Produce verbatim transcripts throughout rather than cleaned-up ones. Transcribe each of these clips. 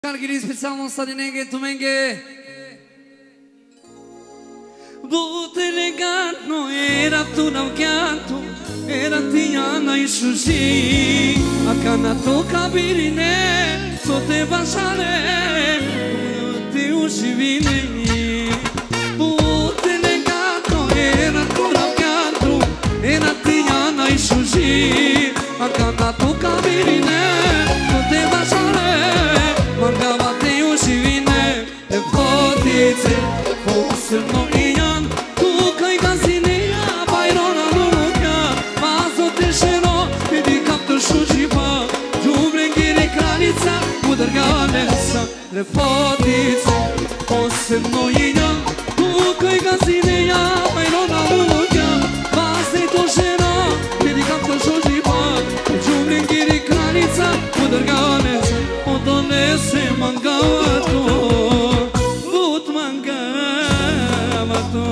Cargiri specijalno sa dinenge tu menge. Bote legato era tu na canto era tiana e sushi akana to kabirine so te basare te usivine. Bote legato era tu na canto era tiana e sushi akana to kabirine so te basare Margava te uscivine e potice forse non ian tu kai gazinia bairona nuka mazo te sheno ti di kapto shujipa jumlengiri kraljica udarganesa le potice forse non ian tu kai gazinia bairona nuka mazo te sheno ti di kapto shujipa jumlengiri kraljica udarganesa Odone se mangava to, but mangava to.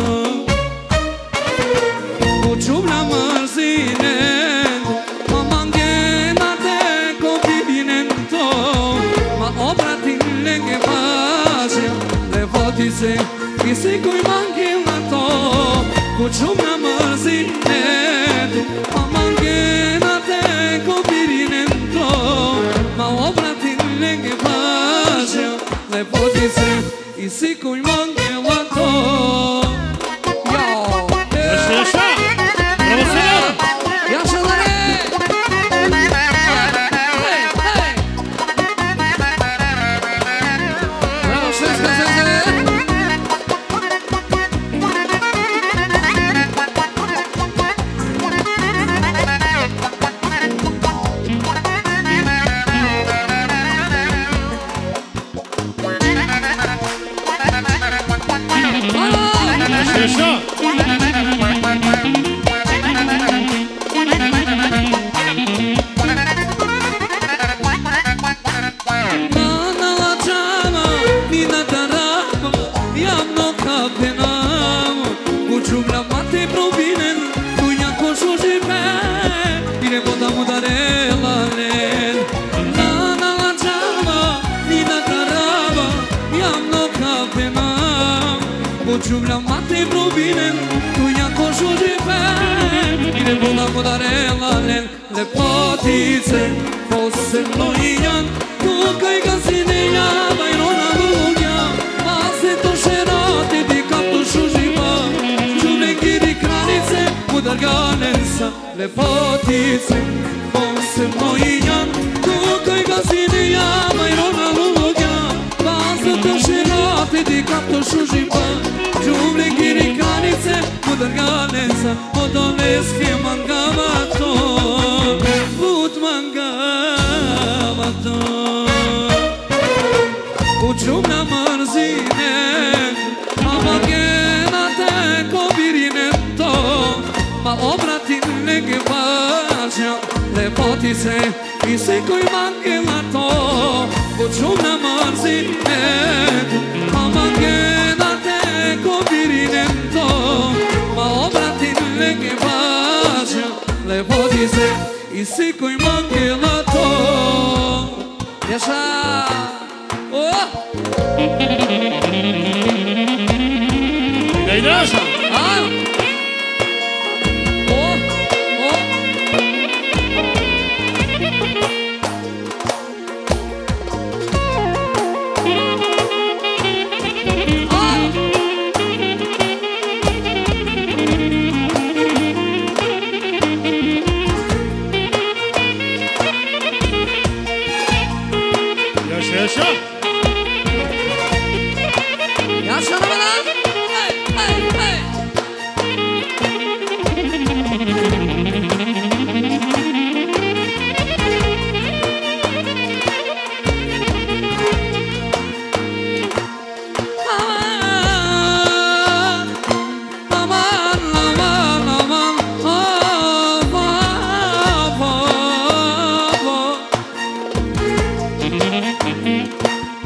Uçum la marzinen, ma mangena te copinento, ma obra tinlenge pasia, le votice che se coi mangena to. Uçum la marzinen, ma mangena te copinento, ma obra Lenge pasia, le potice, i si coi manche la to. Yo, Așa, așa, bravo, ia să dare. Hey, hey. Bravo, să scăzeze. Așa. Mana la ceama, nina darama, iamno capenamo, ucium la mate provinen, tu ia coșo jipe, bine pot amudare la len. Mana la ceama, nina darama, iamno capenamo, ucium la mate provinen, tu ia coșo jipe, bine pot amudare la len. Le potice, fosse noian, tu kai gazineia, bairona lugia, ma se to scerate di capto shujiba, giulengiri kraljice, udarganesa, le potice, fosse noian, tu kai gazineia, bairona lugia, ma se to scerate di capto shujiba, giulengiri kraljice, udarganesa, odoneske mangava to, put mangava to. Uçum la marzine, ma mangena te cobirinento, ma obra tinlenge pasia, le potice, i se coi mangela to. Uçum la marzine, ma mangena te cobirinento, ma obra tinlenge pasia, le potice, i se coi mangela to. Așa! Oh! Dai de așa. Ah! Oh! Oh! Ah! Ia și așa. Ia să ne vedem! Hai, hai, hai! Aman, aman, aman, aman, aman, aman.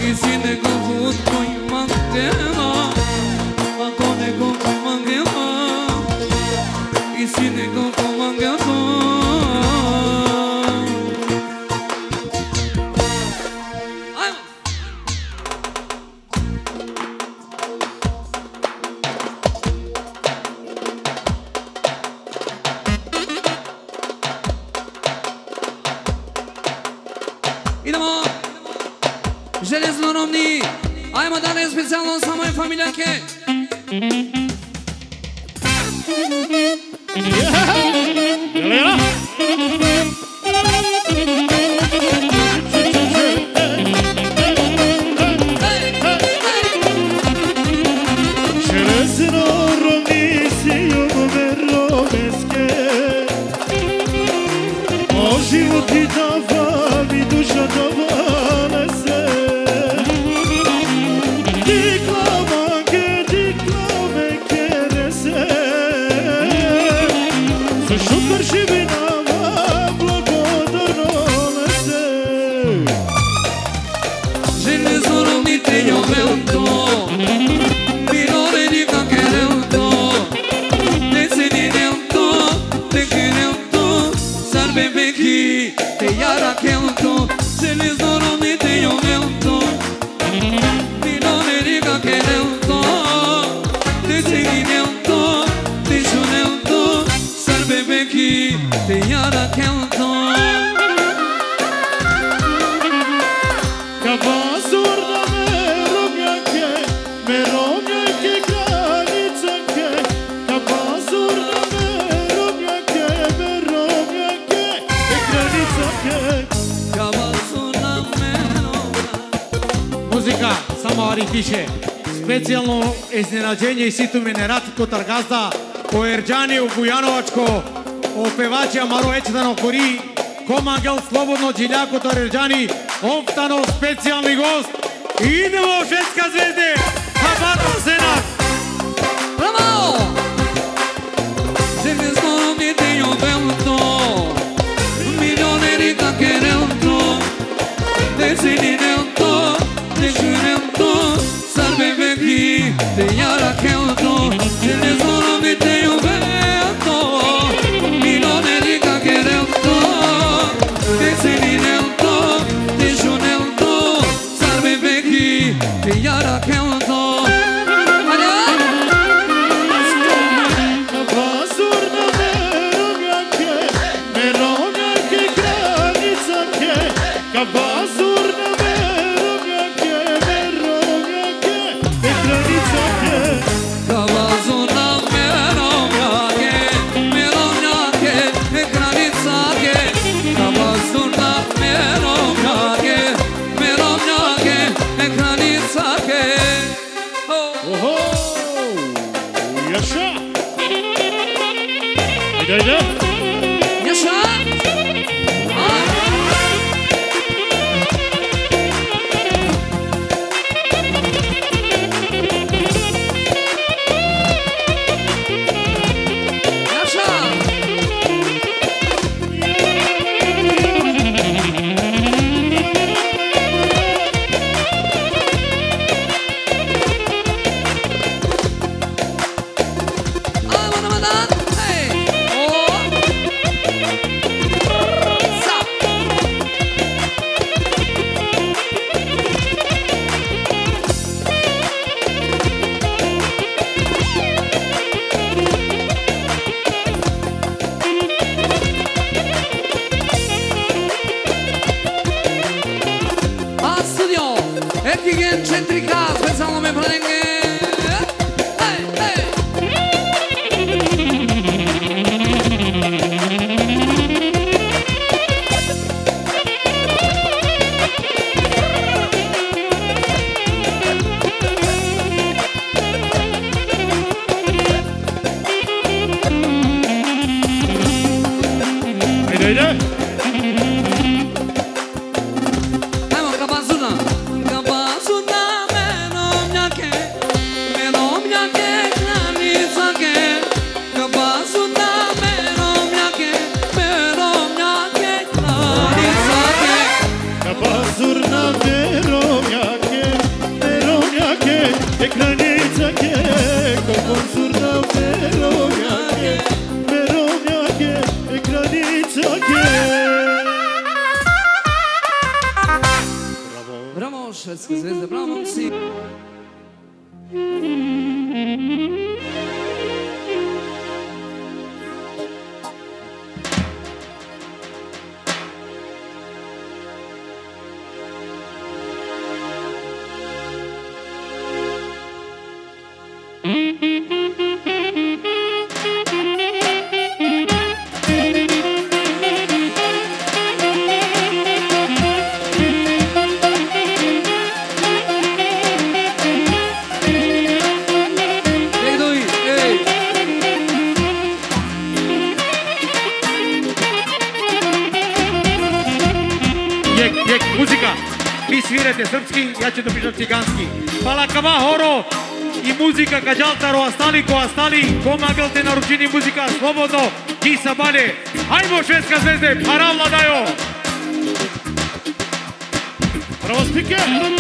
Idemo! Železno rovni! Ajmo dalje specijalno sa moje familjake! Jelena! Železno rovni si ove roveske, o život ti dava mi duša dovale se. Diklavake, diklaveke rese, sa šupar živinama blagodarnole se. Železno rovni te ljubev te iara quelto, se les dormi te io vento, ti non eriga quelto, te seguimento, te junento, serve beki, te iara quelto. Kavazur da me romjake, me romjake granicake, kavazur da me romjake, me romjake. Музика само аритише. Специјално изненадење и ситу менерат котар газда о Ерџани у Бујановачко, о певача Маро Ечтано Кори, Комангел Слободно Джилја котар Ерџани, офтано специјални гост. Идемо женска звезде, Хабато Сенак. Браво! Železno mi te io vento, milioneri da querento, te seguimento, te junento, serve beki, te iara quelto. Železno mi te io vento, milioneri da querento, te seguimento, te junento, serve beki, te iara quelto. Kavazur na me romjake, me romjake, e granicake. Kavazur na me romjake, me romjake, e granicake. Kavazur na me romjake, me romjake, e granicake. Oho! Yaşa! Haydi haydi! Yaşa! Ekigen centrica, specijalno me prenge. Hej, hej. Haydi haydi! Ajmo, Kabazuna. Kabazuna me romjake, браво, шведска звезда, браво, момци! Srpski, ja ću da pričam ciganski. Palakava horo i muzika kađaltaro ostali ko ostali, ko magelte naručini muzika slobodno i sa balje. Hajmo švedska zvezde, para vladajo! Bravo spike!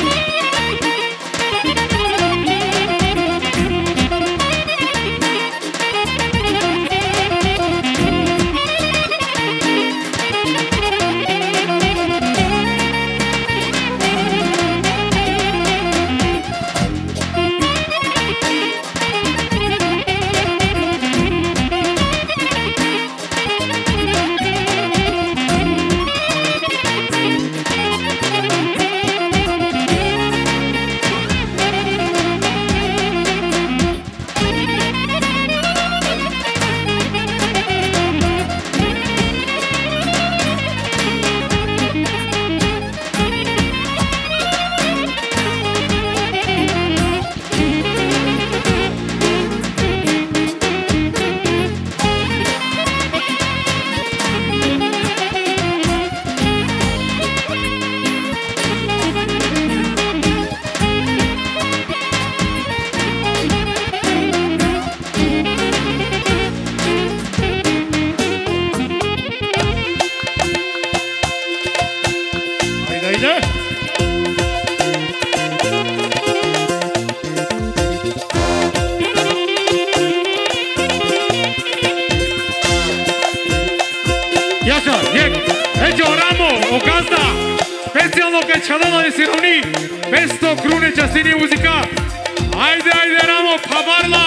Specijalno kaj čadala je sirovni, pesto krune častini muzika. Ajde, ajde, Ramo, pa barla!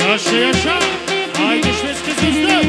Așa e așa, haide și vezi că să-ți dă.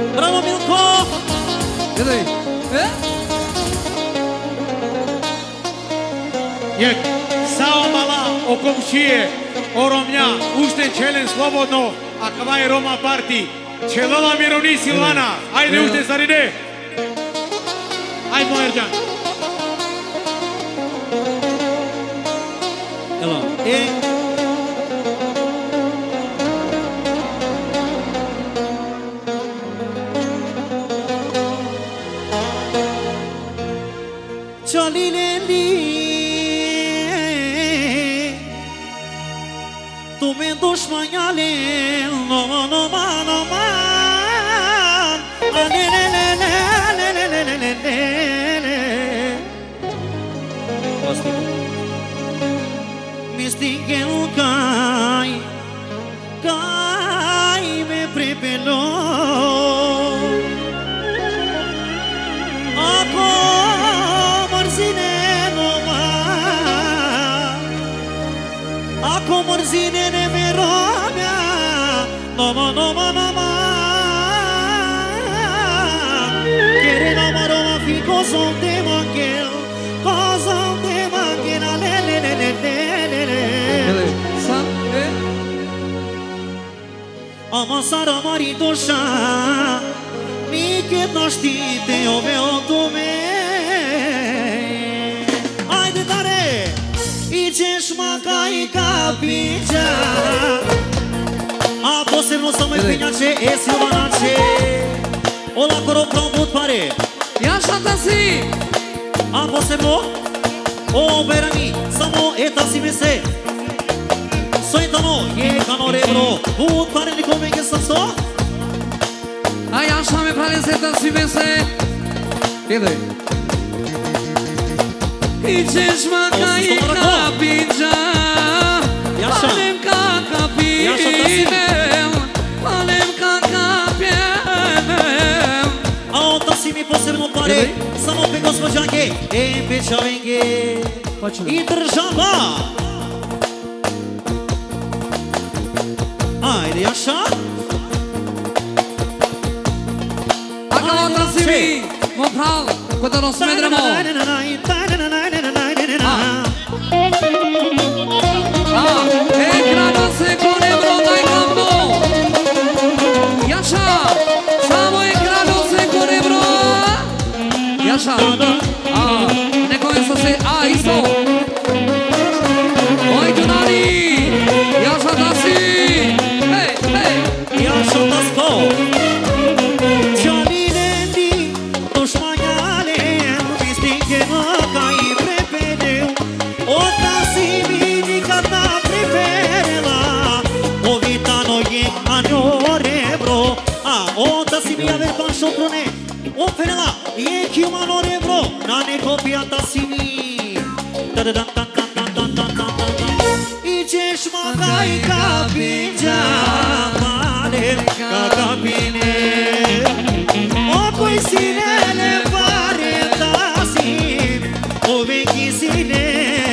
Bravo, Milko! Gledaj. E? Jek, Sao Mala, o komšije, o Romnja, ušte čelen slobodno, a kva je Roma parti. Čelala mirovni Silvana, ajde ušte zaride. Ajmo Erđan. Elo, e... Ciolileli, tu me duci maiale, no no no man no man, ale le le le le le le le le. Mistigel cai, cai me prepelo. Ako mrzine ne me robja, noma, noma, noma. Kere noma roma fi kozom de mankel, kozom de mankel, ale le le le le le le. Sam, e? Ama sara mari dosha, niket no știte ove o dume. Haide tare! Icești macai capicea, a posebno samo i pinjače, e silvanače, ola koro prombut pare. Jaša da si! A posebno, o berani, samo eta si me se. Soitano, je kano rebro, but pare nikome ke sam sto. A Jaša me prale se da si me se. Gledaj. Iđeš makaj kapinđa, palem kaka pimel, palem kaka pjemel. A onda si mi posebno pare, samo pe gospođanke, e pe čavenge i država. Ajde, Jaša. Ako onda si mi, mo prav, kod da nos medremo. E grada se con ebro dai campo. Jaša, samo e grado se con ebro. Jaša, a nekome sa se, a isto. Oj tunari, Jaša da si. Hej, hej. Jaša da sko. Ciolileli, dușmaniale, mi stinge măca i prepedeu. Ota si mi nikada preferela, o vitano je anore bro. A ota si mi aver pan šokrone, o ferela je kiumanore bro. Na neko pijata si mi. Icești macai capinja, palem kaka pine. O coi sinele pare tasim, o vechi sine.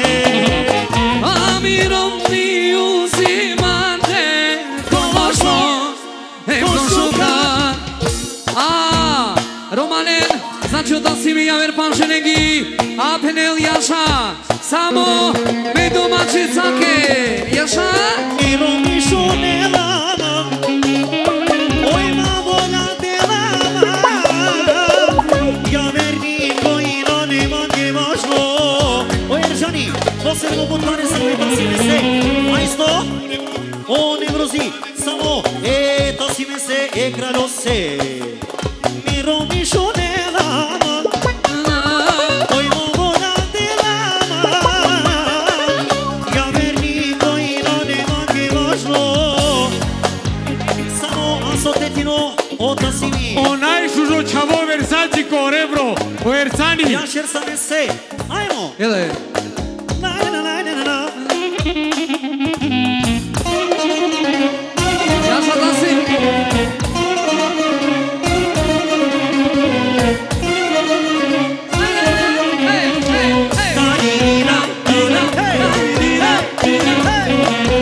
Amirom mi uzimate, košno, e košuka. A, Romanen, znači da si mi javer panšenegi, a penel Jaša, samo me domaćicake, Jaša? Miro mišune lama, oj ma volja te lama. Ja verni koji no nema nje važno. O Eržani, posebno butare se mi da si me se. A isto, o ne mrozi, samo e da si me se e kraljo se. Miro mišune lama, oj ma volja te lama. Ja verni koji no nema nje važno. Samo asotetino o da si mi. O najšužo čavo versaci ko rebro, o Ercani. Ja šer sa me se. Ajmo. Gledaj. Na na na na na. Jaša da si? Hej, hej, hej. Tarira, tarira, hej, hej, hej,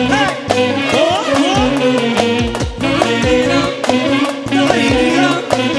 hej. O, o. Tarira, tarira.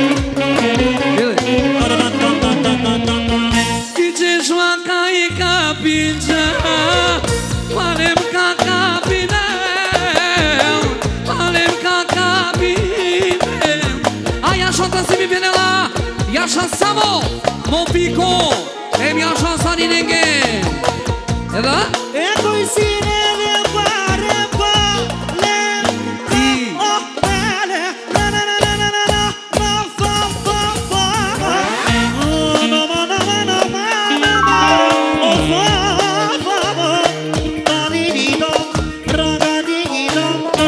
așa ta si mi viene la Iasha Samo Mopico E mi așa sa ni nenge E da? E coi sine le pare pa le oh le na na na na na na ma fa fa fa oh no no no no no no oh fa fa fa ta di di do ra ga di di do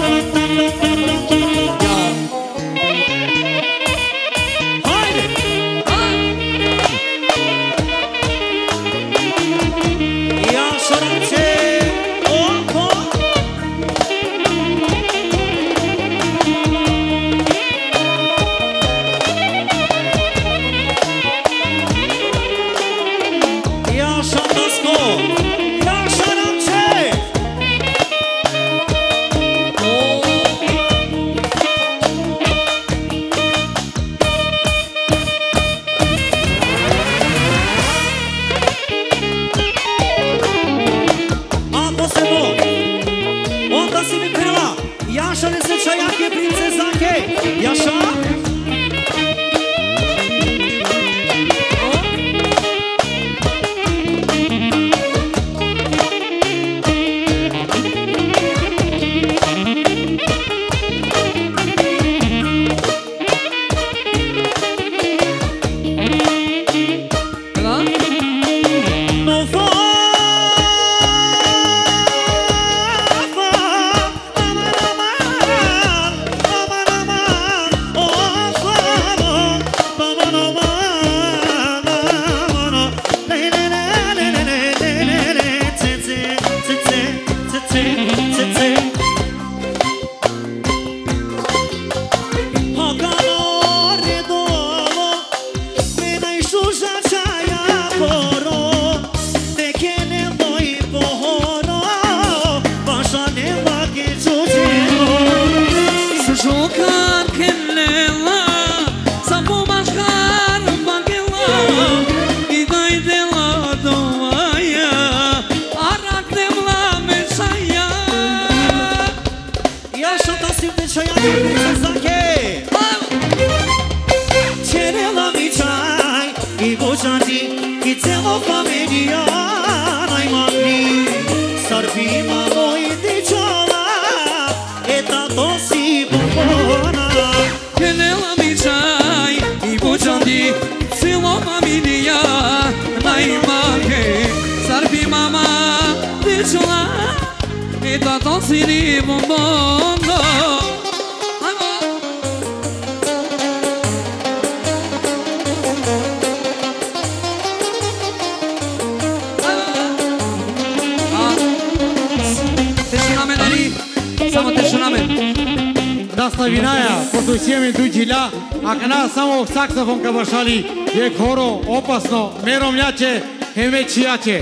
Saksofon kavashali je khoro opasno mero mljače hemečijače.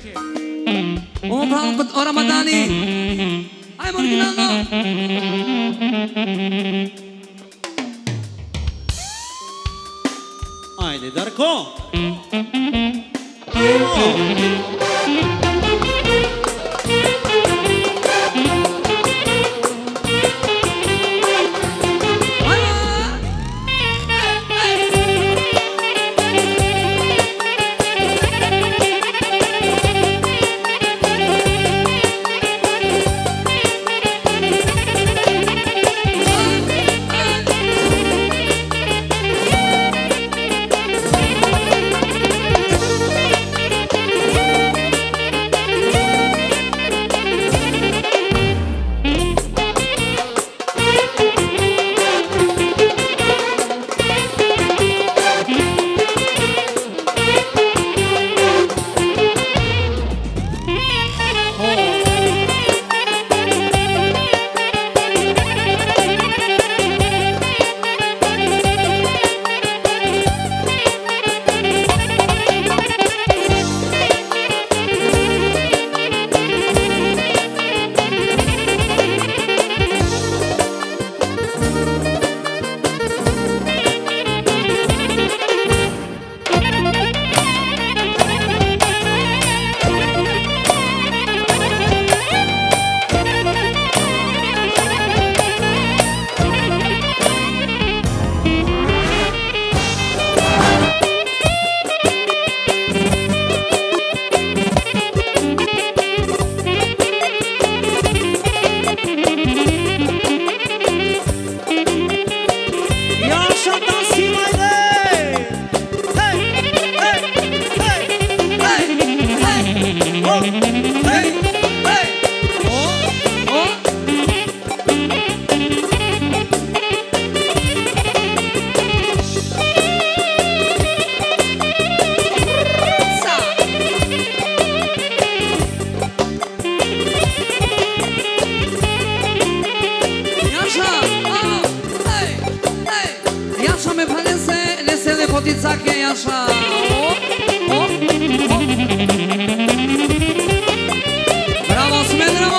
O bravo kod o Ramadani. Ajmo originalno. Ajde Darko. Ajmo. potica che e așa. Oh, oh, oh. Bravo, Smedremo!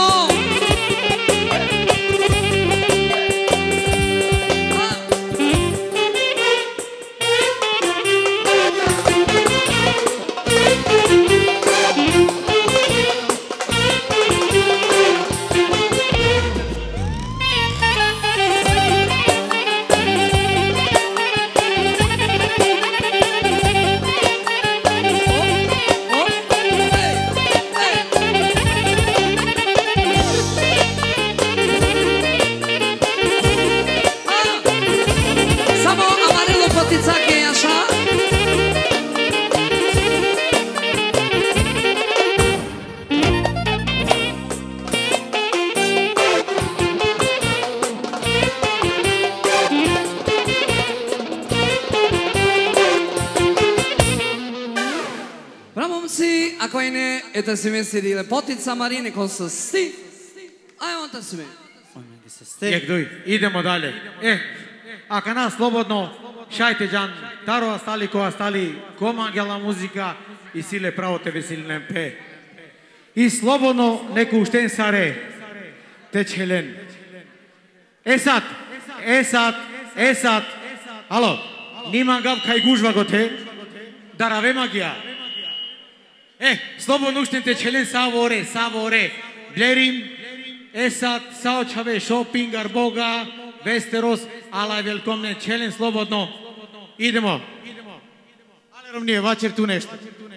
Это семестrile Potica Marine con să sti. Ai on ta sme. Jek duj, idemo dalje. E, ako nas slobodno, šajte džan, taro ostali ko ostali, komangela muzika i sile pravo te vesilnem pe. I slobodno neku ušten sare, te čelen. Esat, esat, esat. Alo, niman gav kaj gužva gote, darave magija. E, slobodno ušten te čelen savore, savore. Blerim, esat, sao čave, shopping, arboga, Westeros, ala velkomne, čelen slobodno. Idemo. Ale Romnije, vačer tu nešto.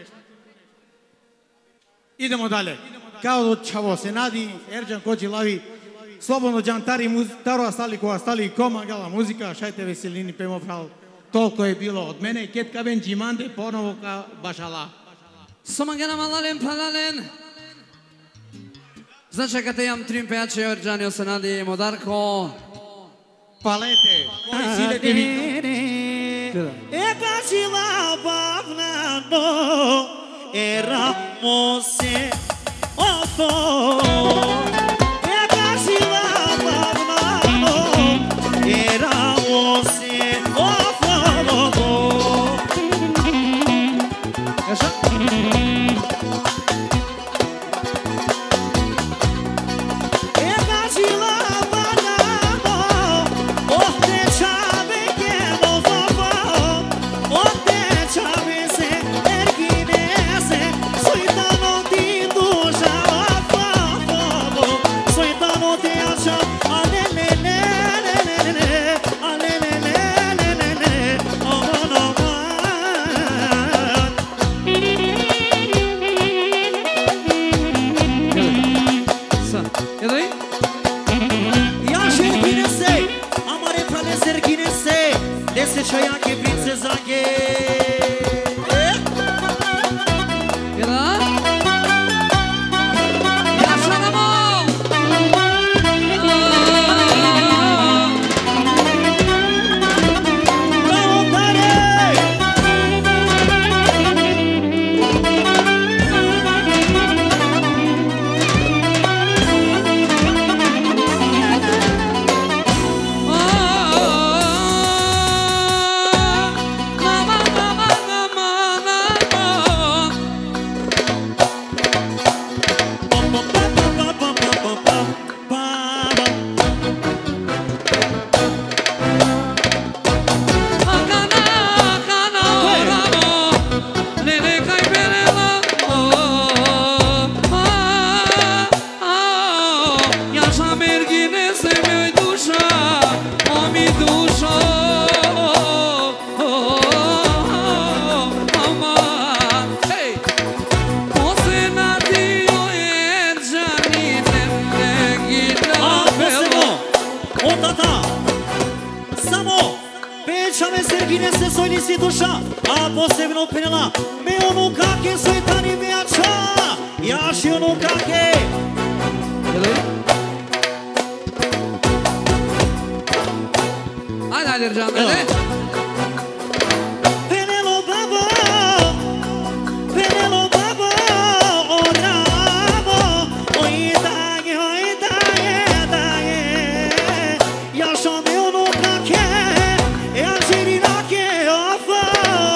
Idemo dalje. Kao do čavo se nadi, Erđan koči lavi, slobodno džantari, taro ostali ko ostali, komangala muzika, šajte veselini, pemo prav. Toliko je bilo od mene, ketka ven džimande, ponovo ka bašala. Somangena malalen palalen. Znači kad imam trim pejače, Erđan jo se nadi, Modarko. Palete, koji sile te vidu. E casila bavnano, eramo se ofo. E casila bavnano, eramo se ofo. Așa? E casila bavnano, oh te chave que no fava, oh te chave se erguinese, soy tan odido ya fava, soy tan odiado, alelele, alelele, oh no Să. E doi? ja șerginese, amare prale serginese, dese çoyanke princezanke. E da? E așa de mă! Bravo, tare! Serginese solisi duša, a posebno penela, me ono kake soj tani vejača, jaši ono kake. Ajde, ajde, Erđan, ajde. Penelo babo, penelo babo, o bravo, oj daje, oj daje, daje, jaša me ono kake, ja žiri nake, ofa.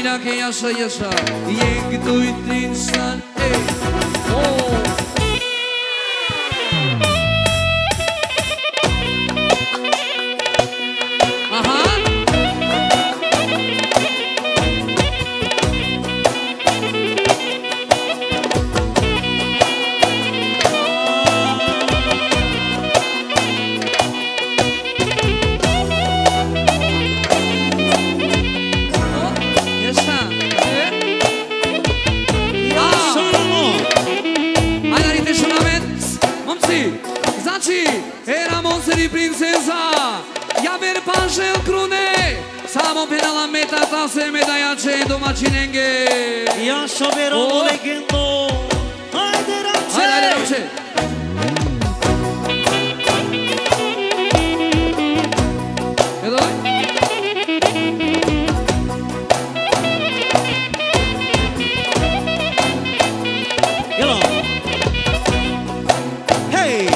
Olha quem acha e acha. E que tu intensan. Oh. Princesa, ja ver pažel krune, samo pedala meta ta se medalja će domaćinenge. Ja šoverovu legendo, hajde Ramče! Hajde, hajde Ramče! Edo? Jelo! Hej!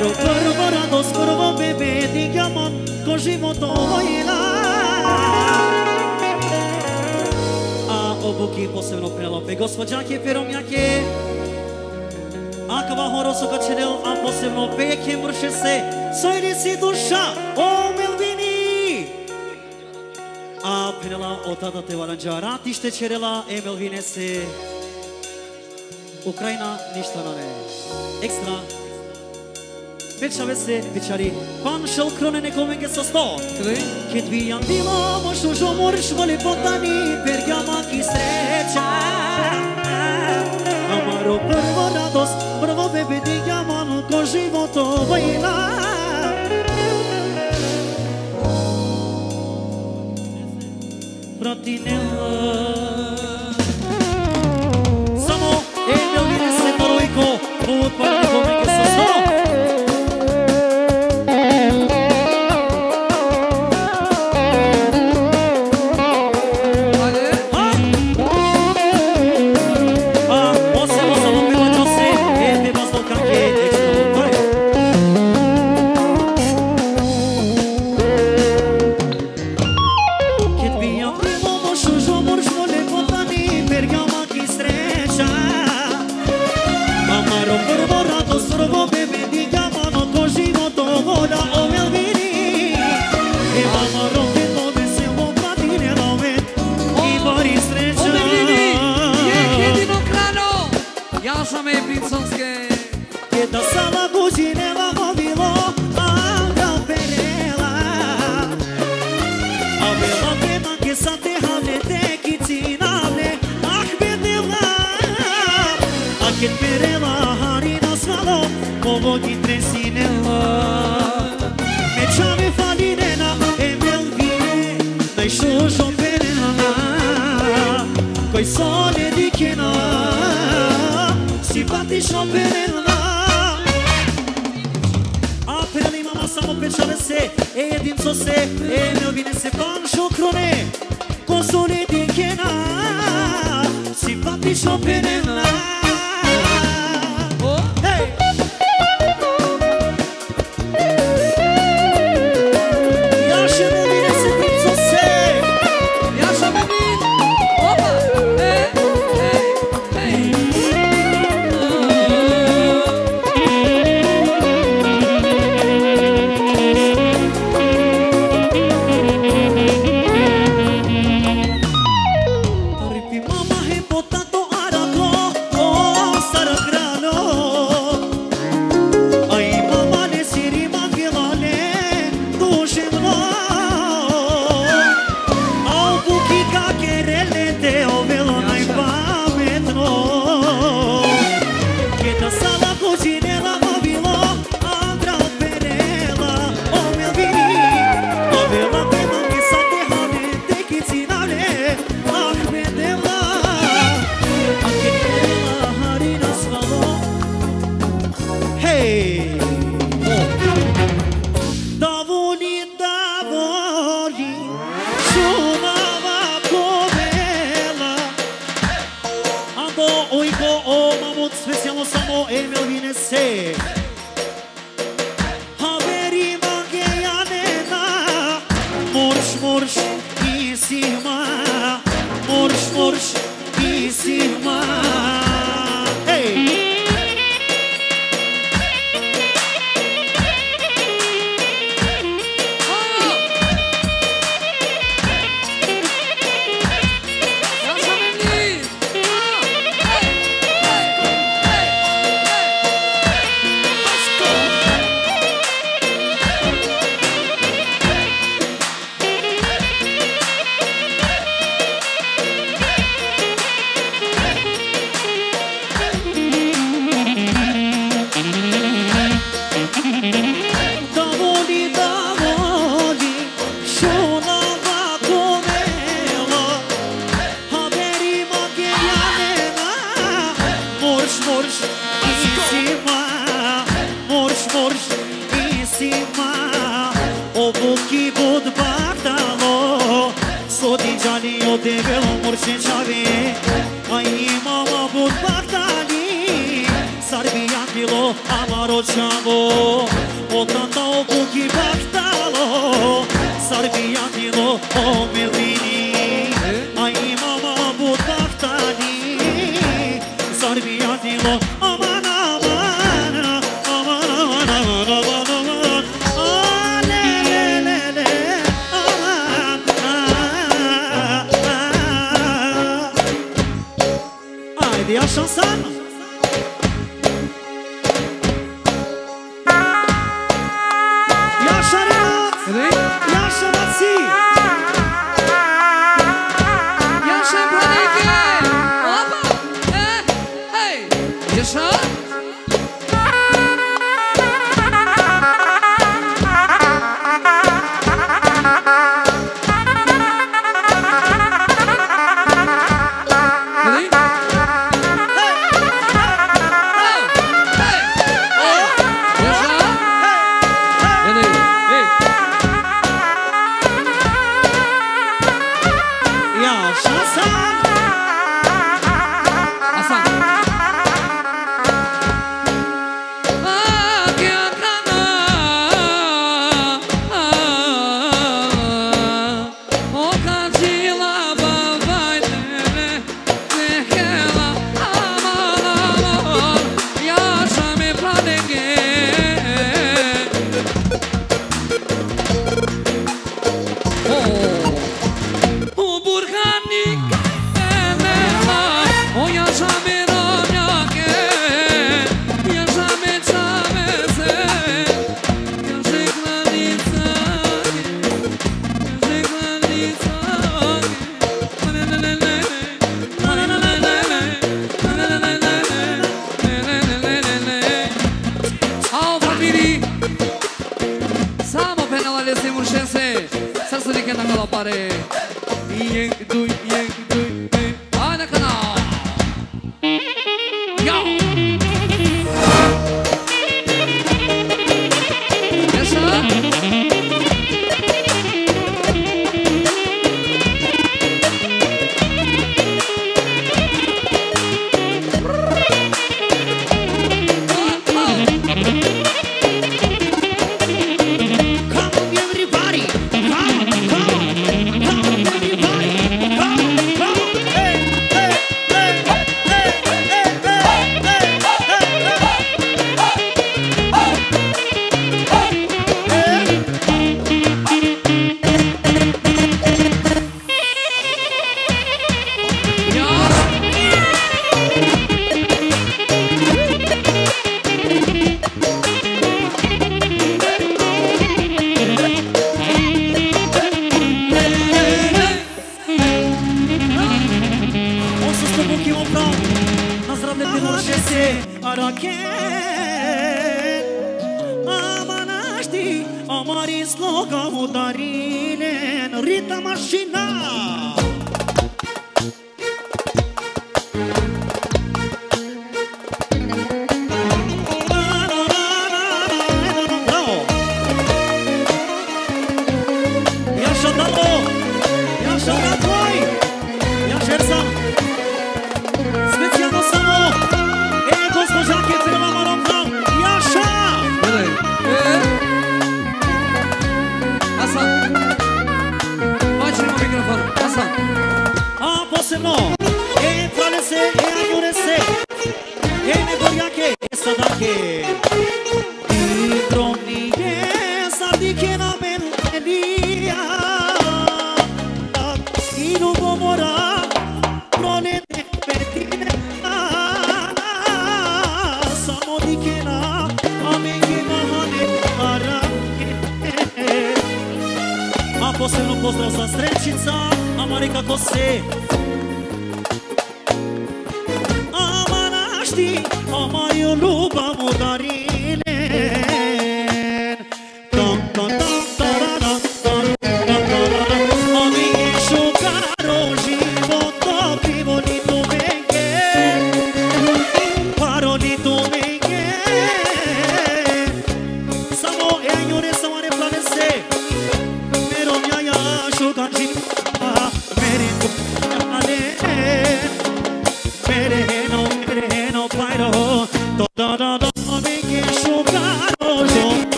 Amaro prvo radost, prvo bebe, digamon ko život ovojila. A obuki posebno prelope gospođake Peromjake. Akva horoso kačerel, a posebno peke mrše se, sojri si duša, o Melvini. A penela od tada te varanđara, tište čerela, e Melvine se. Ukrajina, ništa na ne. Ekstra. Pečave se, pečari, pan šel krone nekome ge sa sto. Kad bi jam bilo, možu žomoriš voli potani, pergama ki sreća. Amaro prvo radost, prvo bebe digamon ko život ovojila. Pratinela. Samo Emil vine se Marojko, put pa nekome ge sa sto. Amaro Chavo, o cantau cu chibactalo, sarbiatilo o melini, ai mama butactani, sarbiatilo aman aman, aman aman aman aman aman, ale le le le, aman aman. Haydi yaşasın.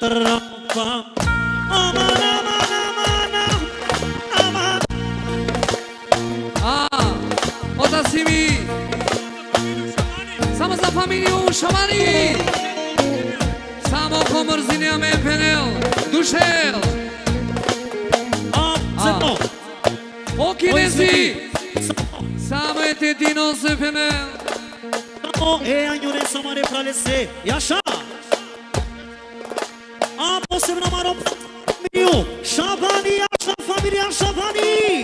Ah, Otasimi. Samo za familiju Šamani. Samo komorzinja me penel. Dušel. Zemo. O kinezi. Samo je te dino se penel. Samo e anjure samare pralese. Yaşa. A posebno maro familiju Šabani, Yaşa familija Šabani.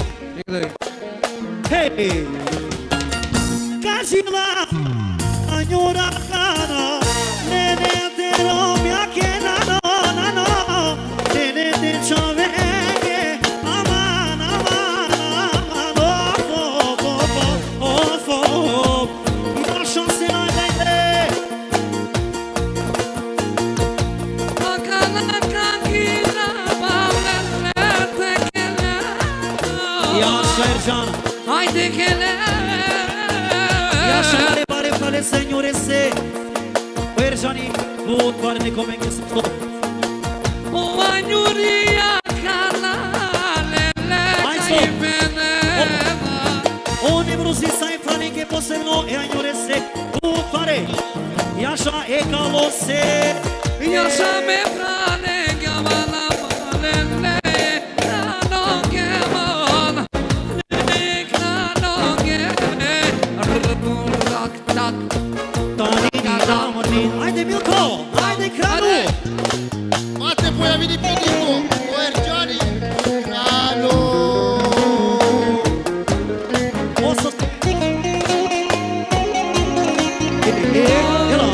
Hey. Kažila anjura kana. Nene te romja kena no na no. Nene te čoveke. Aman, aman, aman. Of, of, of, of, of. Yaşa se najdajte. Akala kankina bavlele tekele. Yaşa Ercan. Haydi kele. Yaşa mare mare frale señores se. Ercan'i bu varne come che sto. O anjuria kala lele Maestro. penela. O nevrozi sai frale che posebno e agnore se. Bu fare. Yaşa e kalo se. Yaşa me prane gamala malele. Krano geman. Krano geme. Rak tak. Tani damani. Haydi Milko. Haydi Kranu. Mate poi a venire pedito, o Ergiani, Nano. Posso. Hello.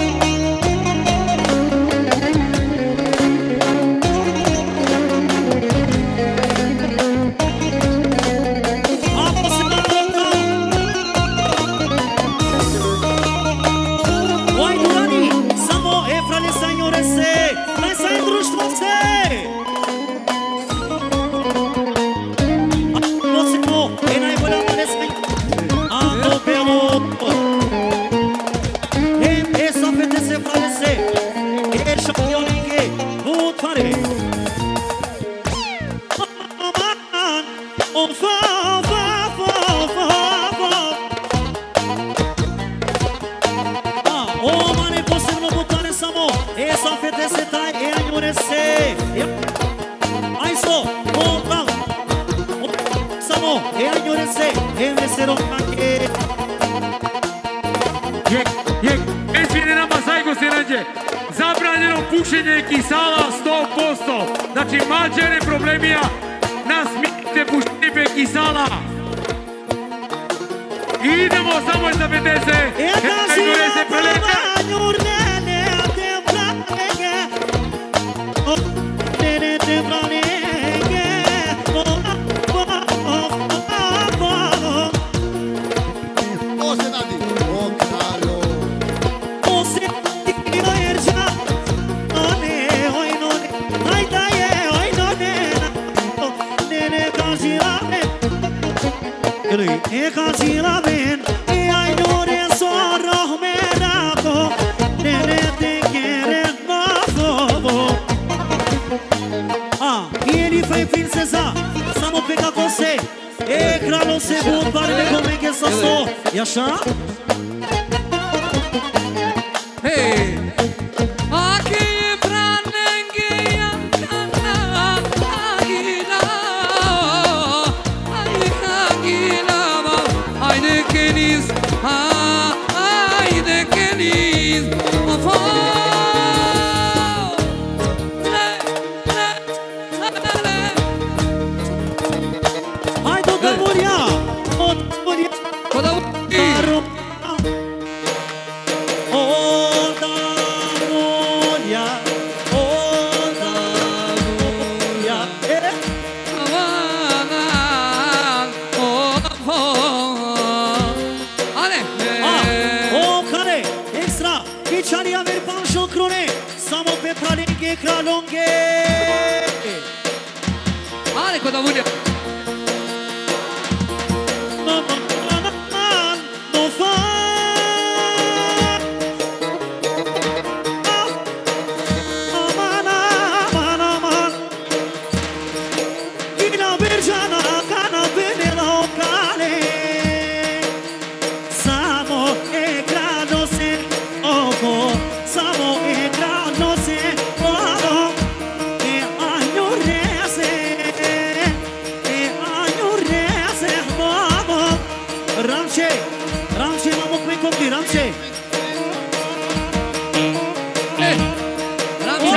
Zabranjeno pušenje kisala sto posto. Znači mađare problemija nas smijete pušenje pe kisala. I idemo samo za petese. Hajde se prelete. O se nadi, o kralo. E casi la ven e ai nore sorro merako nene te quieren novo. Ah, e ele foi princesa, samo pega você. E kralo se bud parle come che so so. Yaşa? Hey. Aki pranenge yankana agila. Ay agila. Haydi keniz. Haydi keniz. Of. Hai do Gamoria. O Gamoria. Caro. O Gamoria. O Gamoria. Eh. O care. Extra. Picciani aver panșo crone. Samo pe pralenghe kralonghe. Ale kod avulja. No fa. Ama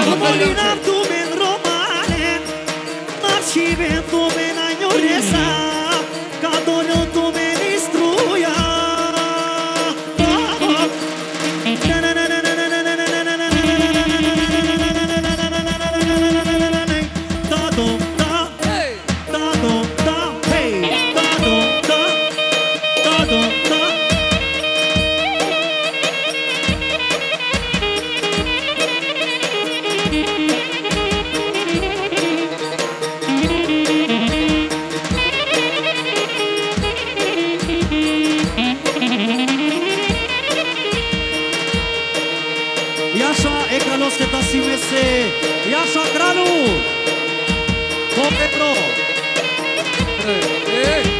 Molina tu men romane, marci vento men agnoresa, cadolio tu men istruia. Jasza Kralu! Kopy pro! Ej, ej!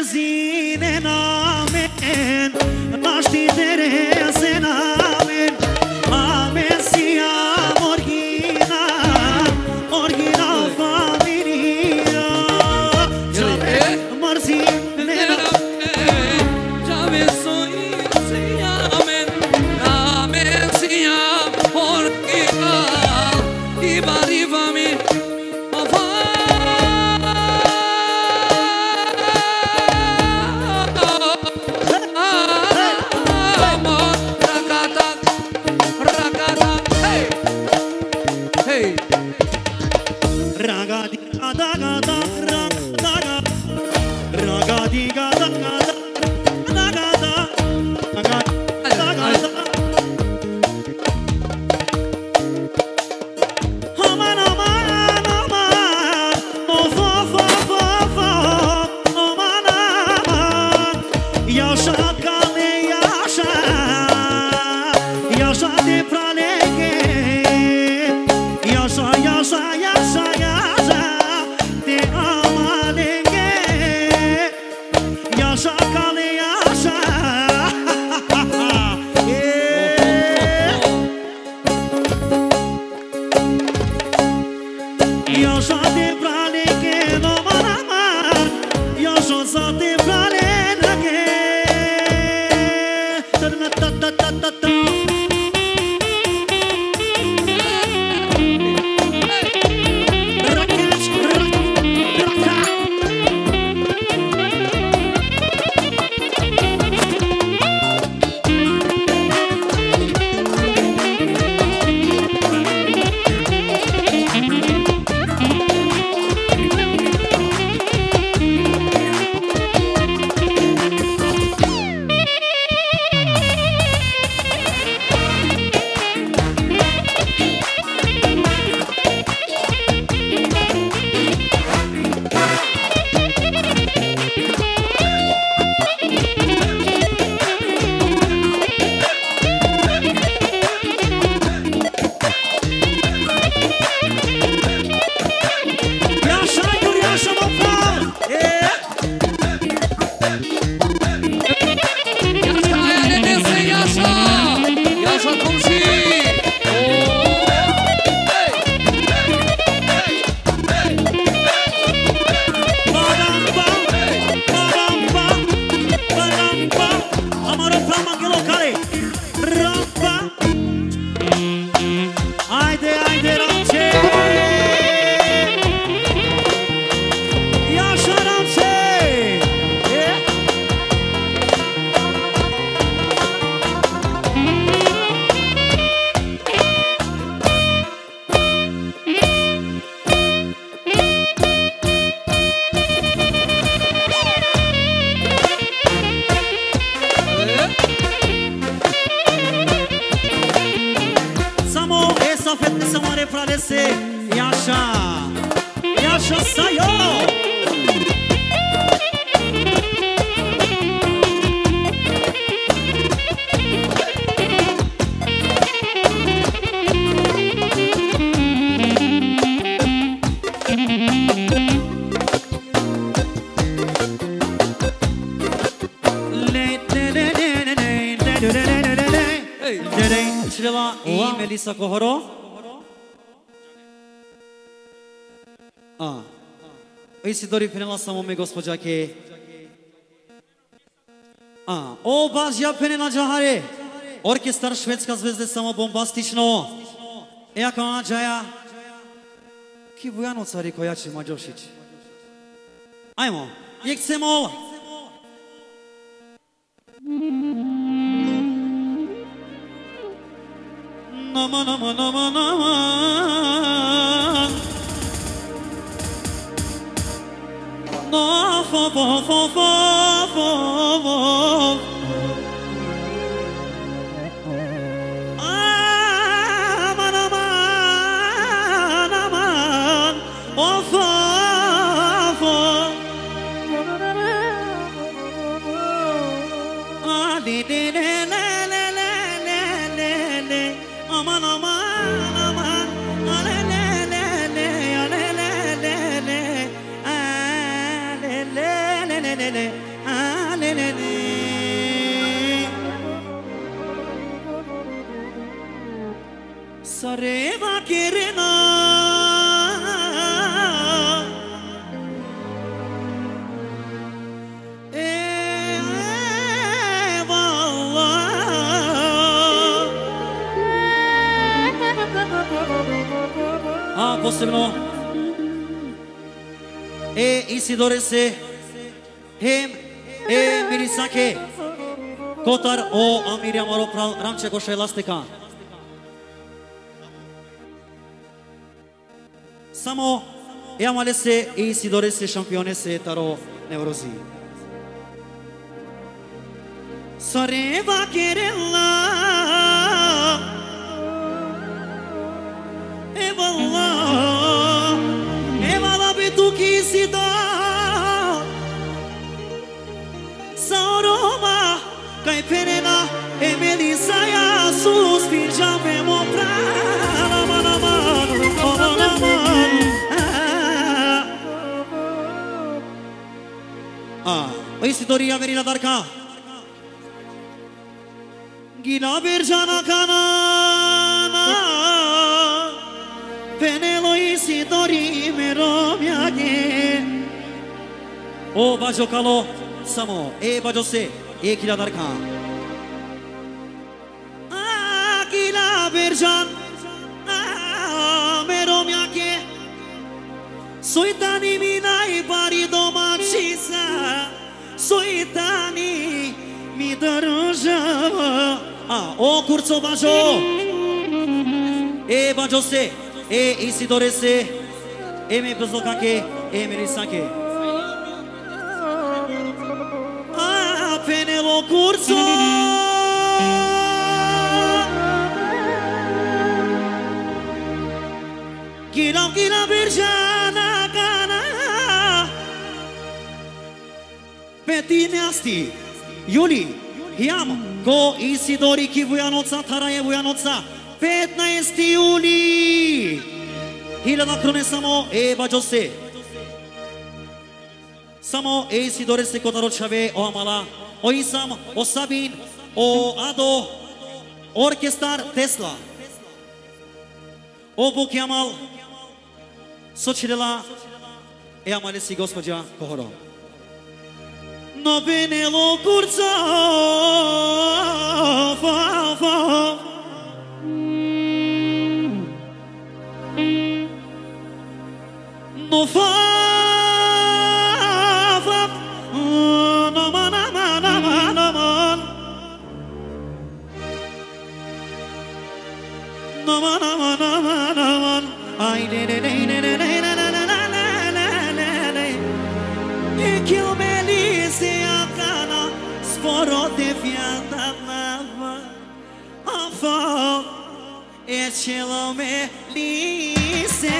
Naști de rese namen Melissa Kohoro? A. Îi si dori pene la samome gospođa ke. A. O bažja pene na džahare. Orkestar Švedska zvezde samo bombastično. Ea kao na džaja. Ki Vujanoca riko jači Mađošić. Ajmo, jek se mola. Nama, nama, nama, nama. No, fo, fo, fo, fo, fo, fo. Aman, aman, aman. Oh, fo, fo. Ah, le, le, le, le, le, le, le, le, le. Aman, aman, aman. Ah, le, le, le, le, ah, le, le, le, le. Ah, le, le, le, le, le, le. Ah, le, le, le. Sareva Kirena. A posebno e Isidore se hem e Mirisake Kotar o Amirja Maro Ramče Goša Elastika. Samo Jamale se e Isidore se šampione se Taro Neurozi. Sareva Kerela Evallah, evallah betu kisida, sauroma kai penena e Melissa ya suspirja pe mopra, aman aman, aman aman. Ah, Isidori Averina Darka, Gina Berjana Kanana. Penelo Isidori mero miage. O bajo kalo samo e bajo se e kila darka. Ah kila berjan ah mero miage. Soitani minai pari domachisa. Soitani mi daruja. Ah o curso bajo e bajo se. E Isidore se e me bezokake e Melisake. Ah, penelo curso. Kilam kilam birjana kana. Petine asti. Juli, hiam ko Isidori ki Vujanoca taraje Vujanoca. petnaesti juli hiljada krone samo e bađose samo e Isidore se Kotaročave o Amala o Isam o Sabin o Ado orkestar Tesla o Buk Jamal Sočilela e Amalesi gospođa Kohoro no venelo curza fa fa no fa fa no man man man man no man man man man ai ne ne ne ne ne ne ne ne ne e che o Melissa cana sporo de fiata mava afa e ce lo Melissa.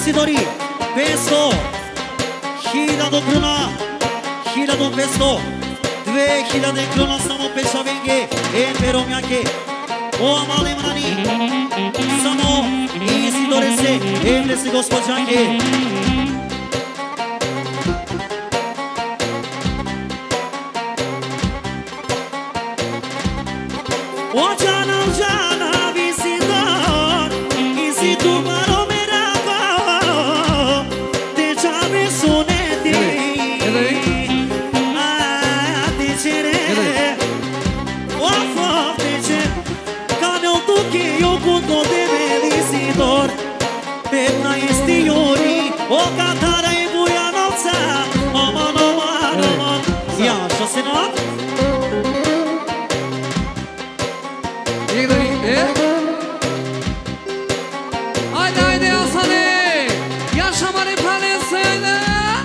Isidori, pesto, hiljadu krona, hiljadu pesto, dve hiljade krona samo peša venge, en veromjake, o male mrani, samo Isidore se, evre se gospođanke. O Jana, Jana, Isidor, Isidor Maromerava, deja me sunete, a dicere, o fapte, canel tu que eu conto de Isidor, pena estiori, o catara e buia noța, mama, mama, mama, ia așa se not. Haydi haydi Hasan'ı yaşamanın panesiydi.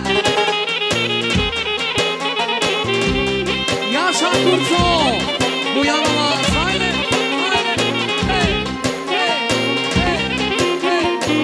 Yaşa kurtu bu yanıma haydi haydi hey hey hey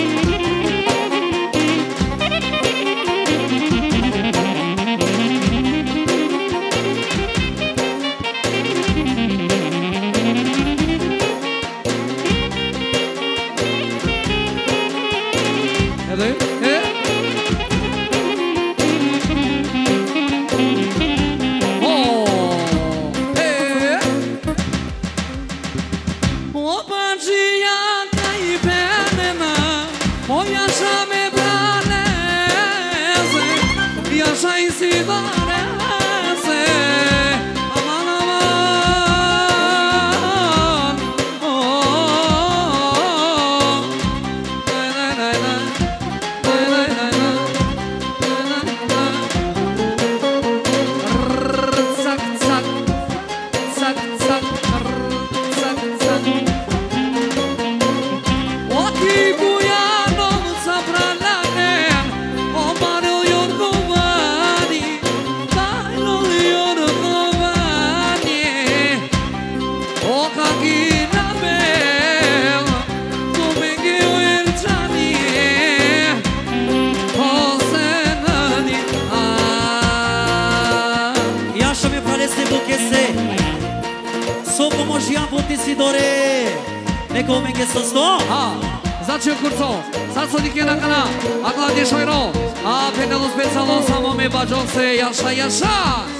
Zače kurco, sad su nike na kana, a glavnje šojro, a penalo specijalno samo me bađo se jaša jaša.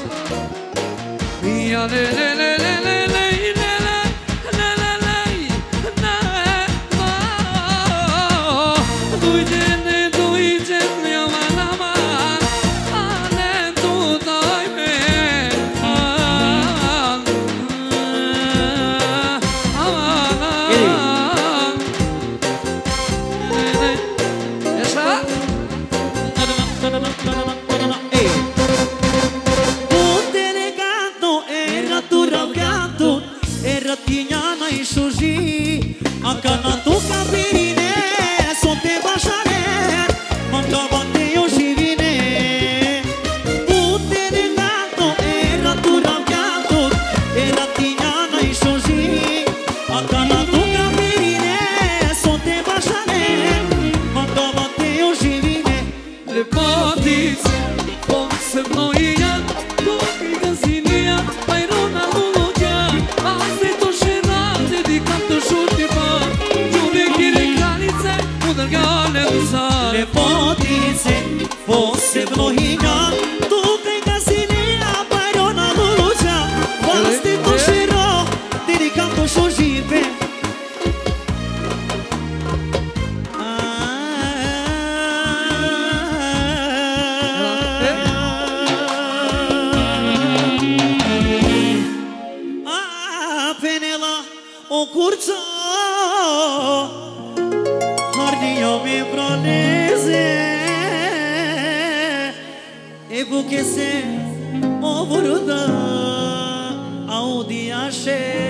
Ja le le le le le le le le le le le ma dujde ne dujde ne manama a ne tu daj me Ebu que se o buruda audiașe